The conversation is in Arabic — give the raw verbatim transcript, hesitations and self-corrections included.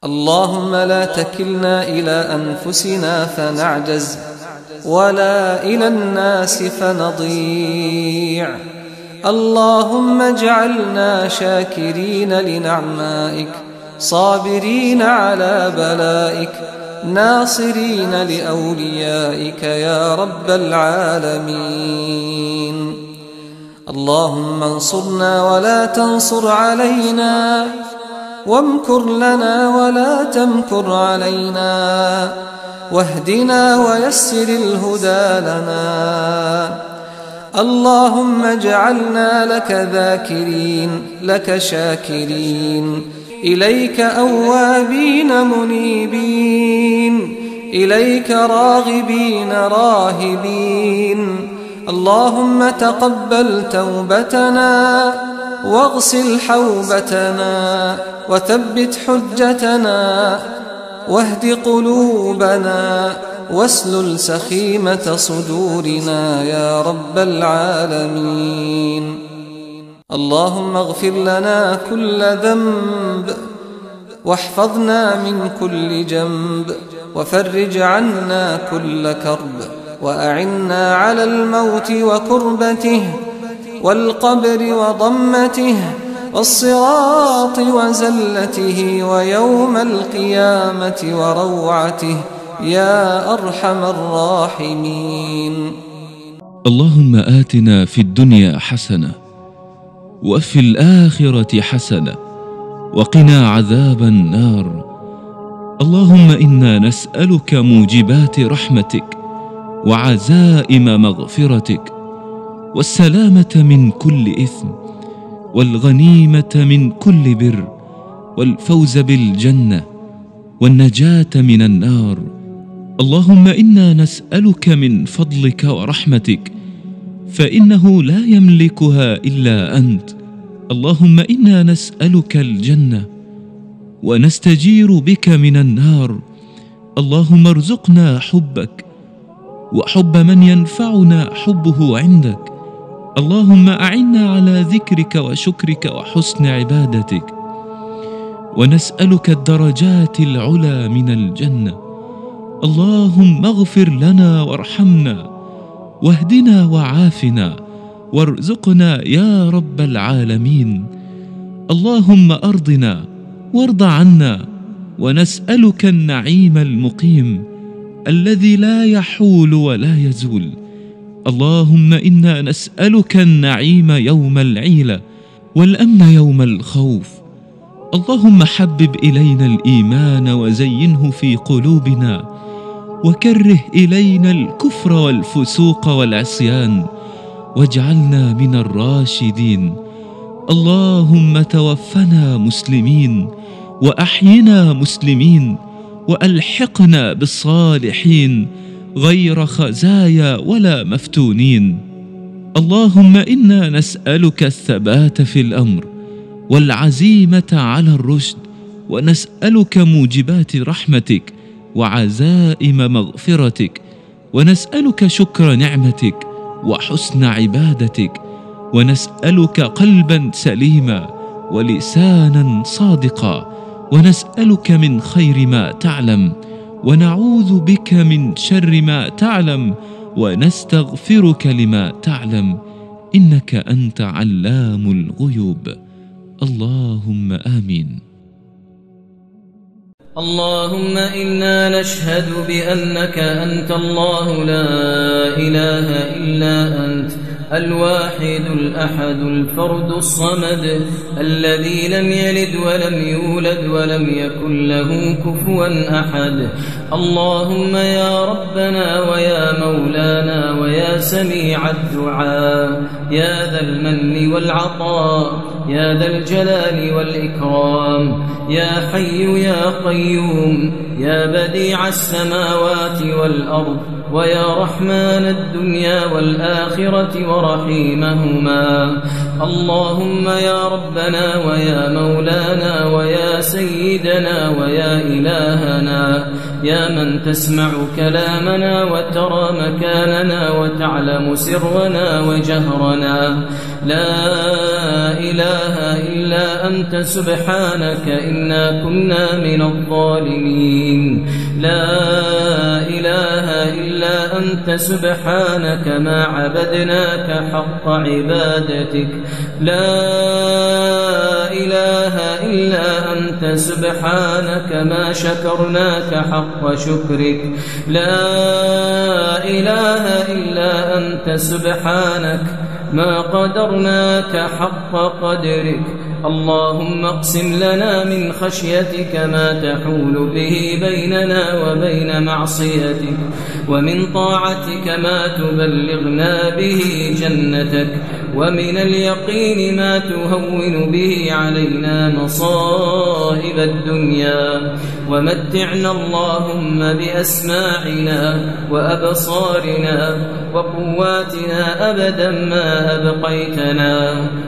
اللهم لا تكلنا إلى أنفسنا فنعجز، ولا إلى الناس فنضيع. اللهم اجعلنا شاكرين لنعمائك، صابرين على بلائك، ناصرين لأوليائك يا رب العالمين. اللهم انصرنا ولا تنصر علينا، وامكر لنا ولا تمكر علينا، واهدنا ويسر الهدى لنا. اللهم اجعلنا لك ذاكرين، لك شاكرين، إليك أوابين منيبين، إليك راغبين راهبين. اللهم تقبل توبتنا، واغسل حوبتنا، وثبت حجتنا، واهد قلوبنا، واسلل سخيمة صدورنا يا رب العالمين. اللهم اغفر لنا كل ذنب، واحفظنا من كل جنب، وفرج عنا كل كرب، وأعنا على الموت وكربته، والقبر وضمته، والصراط وزلته، ويوم القيامة وروعته يا أرحم الراحمين. اللهم آتنا في الدنيا حسنة، وفي الآخرة حسنة، وقنا عذاب النار. اللهم إنا نسألك موجبات رحمتك، وعزائم مغفرتك، والسلامة من كل إثم، والغنيمة من كل بر، والفوز بالجنة، والنجاة من النار. اللهم إنا نسألك من فضلك ورحمتك، فإنه لا يملكها إلا أنت. اللهم إنا نسألك الجنة، ونستجير بك من النار. اللهم ارزقنا حبك، وحب من ينفعنا حبه عندك. اللهم أعنا على ذكرك وشكرك وحسن عبادتك، ونسألك الدرجات العلى من الجنة. اللهم اغفر لنا وارحمنا، واهدنا وعافنا، وارزقنا يا رب العالمين. اللهم أرضنا وارض عنا، ونسألك النعيم المقيم الذي لا يحول ولا يزول. اللهم إنا نسألك النعيم يوم العيلة، والأمن يوم الخوف. اللهم حبب إلينا الإيمان وزينه في قلوبنا، وكره إلينا الكفر والفسوق والعصيان، واجعلنا من الراشدين. اللهم توفنا مسلمين، وأحينا مسلمين، وألحقنا بالصالحين غير خزايا ولا مفتونين. اللهم إنا نسألك الثبات في الأمر، والعزيمة على الرشد، ونسألك موجبات رحمتك، وعزائم مغفرتك، ونسألك شكر نعمتك، وحسن عبادتك، ونسألك قلبا سليما، ولسانا صادقا، ونسألك من خير ما تعلم، ونعوذ بك من شر ما تعلم، ونستغفرك لما تعلم، إنك أنت علام الغيوب. اللهم آمين. اللهم إنا نشهد بأنك أنت الله لا إله إلا أنت، الواحد الأحد الفرد الصمد، الذي لم يلد ولم يولد ولم يكن له كفوا أحد. اللهم يا ربنا ويا مولانا ويا سميع الدعاء، يا ذا المن والعطاء، يا ذا الجلال والإكرام، يا حي يا قيوم، يا بديع السماوات والأرض، ويا رحمن الدنيا والآخرة ورحيمهما. اللهم يا ربنا ويا مولانا ويا سيدنا ويا إلهنا، يا من تسمع كلامنا وترى مكاننا وتعلم سرنا وجهرنا، لا إله إلا أنت سبحانك إنا كنا من الظالمين. لا إله إلا أنت سبحانك ما عبدناك حق عبادتك، لا إله إلا أنت سبحانك ما شكرناك حق شكرك، لا إله إلا أنت سبحانك ما قدرناك حق قدرك. اللهم اقسم لنا من خشيتك ما تحول به بيننا وبين معصيتك، ومن طاعتك ما تبلغنا به جنتك، ومن اليقين ما تهون به علينا مصائب الدنيا، ومتعنا اللهم بأسماعنا وأبصارنا وقواتنا أبدا ما أبقيتنا.